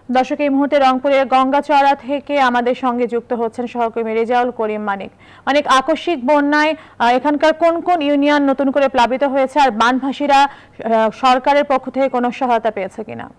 দর্শক, এই মুহূর্তে রংপুরের গঙ্গাচড়া থেকে আমাদের সঙ্গে যুক্ত হচ্ছেন সহকর্মী রেজাউল করিম মানিক। অনেক আকস্মিক বন্যায় এখানকার কোন কোন ইউনিয়ন নতুন করে প্লাবিত হয়েছে, আর বানভাসীরা সরকারের পক্ষ থেকে কোনো সহায়তা পেয়েছে কিনা?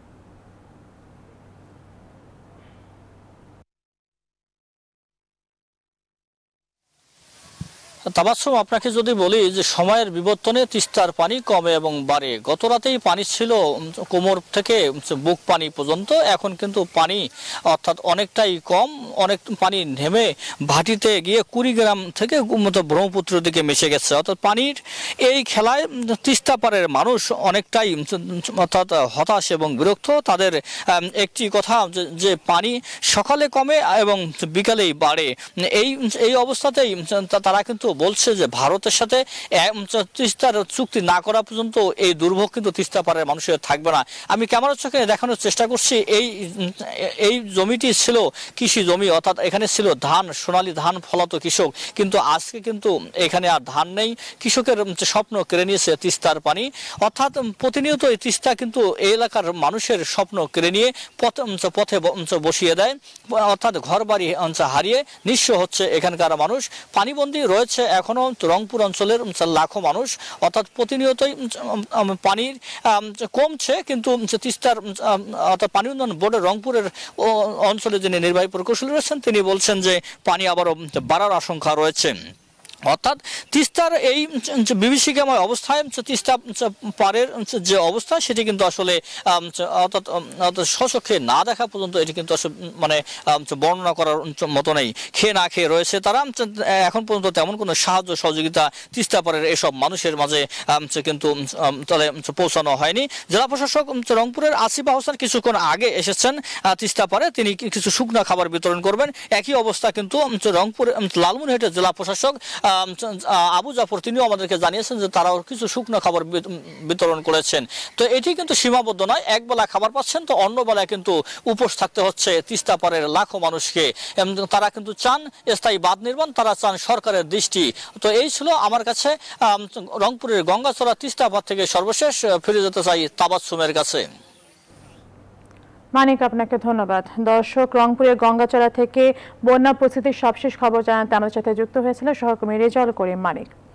তাবাসসুম, আপনাকে যদি বলি যে সময়ের বিবর্তনে তিস্তার পানি কমে এবং বাড়ে। গত রাতেই পানি ছিল কোমর থেকে বুক পানি পর্যন্ত, এখন কিন্তু পানি অর্থাৎ অনেকটাই কম, অনেক পানি নেমে ভাটিতে গিয়ে কুড়িগ্রাম থেকে ব্রহ্মপুত্রের দিকে মিশে গেছে। অর্থাৎ পানির এই খেলায় তিস্তা পাড়ের মানুষ অনেকটাই অর্থাৎ হতাশ এবং বিরক্ত। তাদের একটি কথা যে পানি সকালে কমে এবং বিকালেই বাড়ে। এই অবস্থাতেই তারা কিন্তু বলছে যে ভারতের সাথে তিস্তার চুক্তি না করা পর্যন্ত এই দুর্ভোগ কিন্তু তিস্তা পাড়ের মানুষের থাকবে না। আমি ক্যামেরার চোখে দেখানোর চেষ্টা করছি, এই জমিটি ছিল কৃষি জমি, অর্থাৎ এখানে ছিল ধান, সোনালী ধান ফলাতো কৃষক, কিন্তু আজকে কিন্তু এখানে আর ধান নেই। কৃষকের স্বপ্ন কেড়ে নিয়েছে তিস্তার পানি। অর্থাৎ প্রতিনিয়ত এই তিস্তা কিন্তু এই এলাকার মানুষের স্বপ্ন কেড়ে নিয়ে পথে বসিয়ে দেয়। অর্থাৎ ঘর বাড়ি হারিয়ে নিঃস্ব হচ্ছে এখানকার মানুষ। পানিবন্দী রয়েছে এখনো রংপুর অঞ্চলের লাখো মানুষ। অর্থাৎ প্রতিনিয়তই পানির কমছে, কিন্তু তিস্তার অর্থাৎ পানি উন্নয়ন বোর্ডের রংপুরের অঞ্চলে যিনি নির্বাহী প্রকৌশলী রয়েছেন তিনি বলছেন যে পানি আবারও বাড়ার আশঙ্কা রয়েছে। অর্থাৎ তিস্তার এই বিভীষিকাময় অবস্থায় তিস্তা পাড়ের যে অবস্থা সেটি কিন্তু আসলে অর্থাৎ স্বচক্ষে না দেখা পর্যন্ত এটি কিন্তু মানে বর্ণনা করার মতো নেই। খেয়ে না খেয়ে রয়েছে তারা। এখন পর্যন্ত তেমন কোনো সাহায্য সহযোগিতা তিস্তা পাড়ের এসব মানুষের মাঝে কিন্তু তাদের পৌঁছানো হয়নি। জেলা প্রশাসক রংপুরের আসিফ হোসেন কিছুক্ষণ আগে এসেছেন তিস্তা পাড়ে, তিনি কিছু শুকনো খাবার বিতরণ করবেন। একই অবস্থা কিন্তু রংপুর লালমনিরহাটের জেলা প্রশাসক আবু জাফর তিনিও আমাদেরকে জানিয়েছেন যে তারাও কিছু শুকনো খাবার বিতরণ করেছেন। তো এটি কিন্তু সীমাবদ্ধ নয়, এক বেলা খাবার পাচ্ছেন তো অন্য বেলায় কিন্তু উপোস থাকতে হচ্ছে তিস্তা পাড়ের লাখো মানুষকে। তারা কিন্তু চান স্থায়ী বাঁধ নির্মাণ, তারা চান সরকারের দৃষ্টি। তো এই ছিল আমার কাছে রংপুরের গঙ্গাচড়া তিস্তা পাড় থেকে সর্বশেষ। ফিরে যেতে চাই তাবাসসুমের কাছে। মানিক, আপনাকে ধন্যবাদ। দর্শক, রংপুরের গঙ্গাচড়া থেকে বন্যা পরিস্থিতির সবশেষ খবর জানাতে আমাদের সাথে যুক্ত হয়েছিল সহকর্মী রেজাউল করিম মানিক।